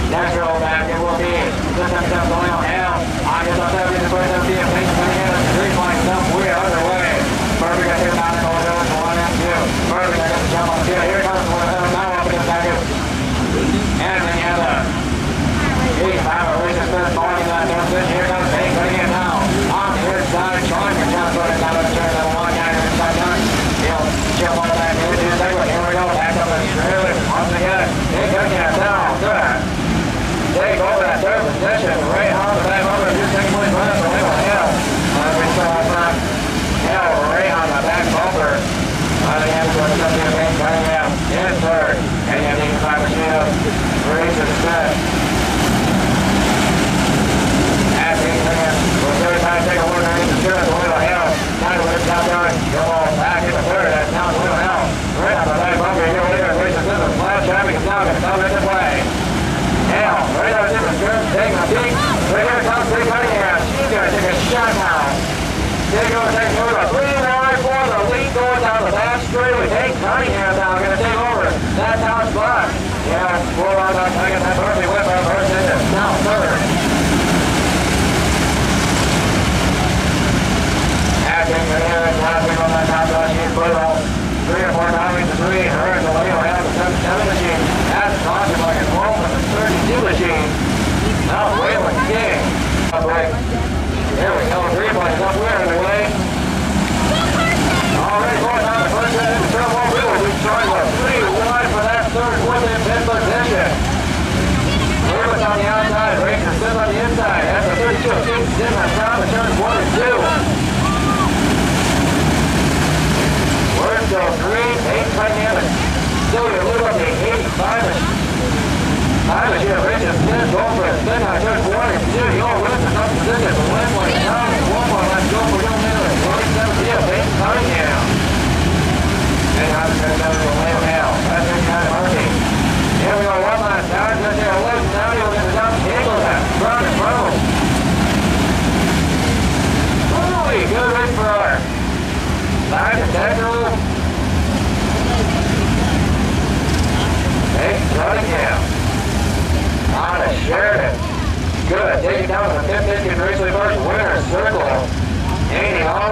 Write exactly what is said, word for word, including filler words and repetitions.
Next roll back, it will be this time stuff going on now. On his left side, the first of the attention coming in at the three point stuff. We are underway. Murphy got here, nine goals over to one and two. Murphy got to jump on the field. Here comes one of them. Now up against Haggis. And then you have the eighty-five of Richard Smith falling in that third position. Here comes Hank cutting in now. On the inside, trying to jump for it. Now let's turn that one guy inside down. He'll jump on back into the second. Here we go. Back up and really once again. Hank cutting in down. Good. Take over that third position. Right on the back over. Just second place run for Little Hill. Murphy still on front. Hill right on the back bumper. On the end for the Hank cutting in. In third. And you have the eighty-five machine up. Richard Smith. Take a look at the insurance, a little hell. Now to lift out there, go on back in the third. That's now a little hell. Right on the back bumper, here we go. Racing Smith, flash traffic is now going to come into play. Hell, right on the insurance, taking a peek. Right here comes Big Cunningham. She's going to take a shot now. She's going to take over. Three wide for the lead going down the back straight with Hank Cunningham now going to take over. That's how it's blocked. Yeah, four on that second. That Murphy whip up first into now third. Acting here and laughing on that top rush, he's put on three or four times to three. Her and the Leo has a seventy-seven machine. That's talking like a twelve and a thirty-two machine. Now Waylon King. Here we go, three points up, we're in the way. Already going down the first set in the third one. We will be trying with three wide for that third one in fifth position. Lewis on the outside, Racing Smith on the inside. That's a thirty-two of King, in on top of turns one and two. We're still three, eight Cunningham, still you live up to eighty-five five machine, Richard Smith, going for a spin on turn one and two. You're with the top position, but one point down, one point left, go for young minute, forty-seven to eight Cunningham. And now the turn down to the lane now. That's it, kind of Murphy. Here we go, one last down, just there, eleven, now you'll get the top, Eagle that, front and front. Holy, good race for her. Back to Daniel. Hey, Cunningham. On to Sheridan. Good. Taking down the fifth inch Raceway first winner circle. eighty all